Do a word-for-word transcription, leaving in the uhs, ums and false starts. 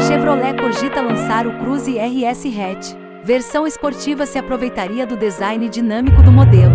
Chevrolet cogita lançar o Cruze R S Hatch. Versão esportiva se aproveitaria do design dinâmico do modelo.